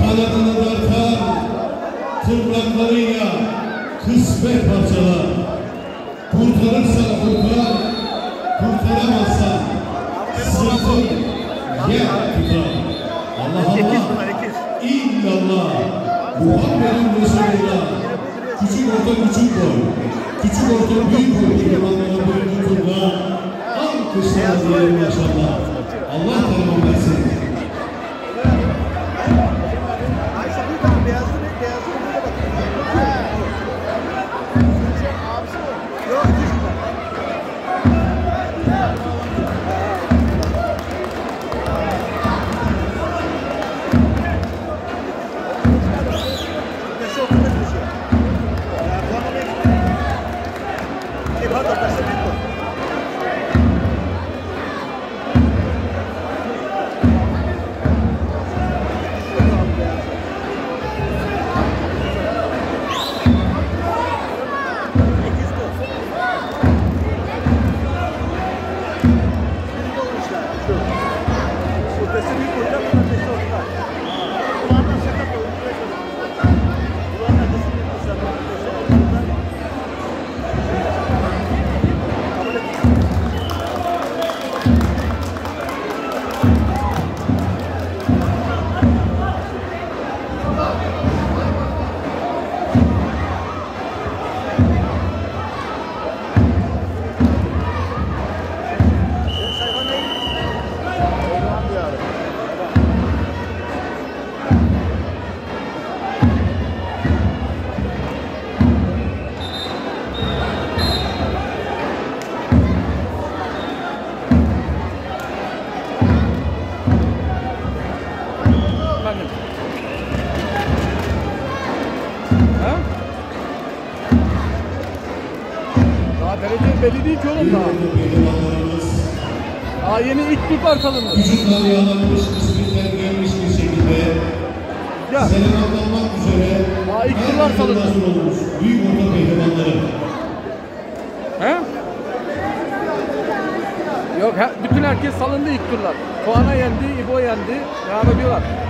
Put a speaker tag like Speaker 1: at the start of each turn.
Speaker 1: kanadını dartar, tırnaklarıyla kısmet parçalar. Kurtarırsan kurtar, kurtaramazsan sırtın yer tutar. Allah Allah, illallah, Muhammedun Resulullah. Küçük orta küçük boy, küçük orta büyük boy pehlivanlara boyunca turda alkışlar diyelim inşallah. Allah devam etsin.
Speaker 2: Daha derece belli değil ki oğlum daha. Daha yeni ilk tur parçalandı.
Speaker 1: Vücutlar yağlanmış, kısmetler gelmiş bir şekilde selamlanmak üzere
Speaker 2: daha ilk tur parçalandı.
Speaker 1: Büyük orta pehlivanları.
Speaker 2: He? Yok, bütün herkes salındı ilk turlar. Koana yendi, İbo yendi. Devam ediyorlar.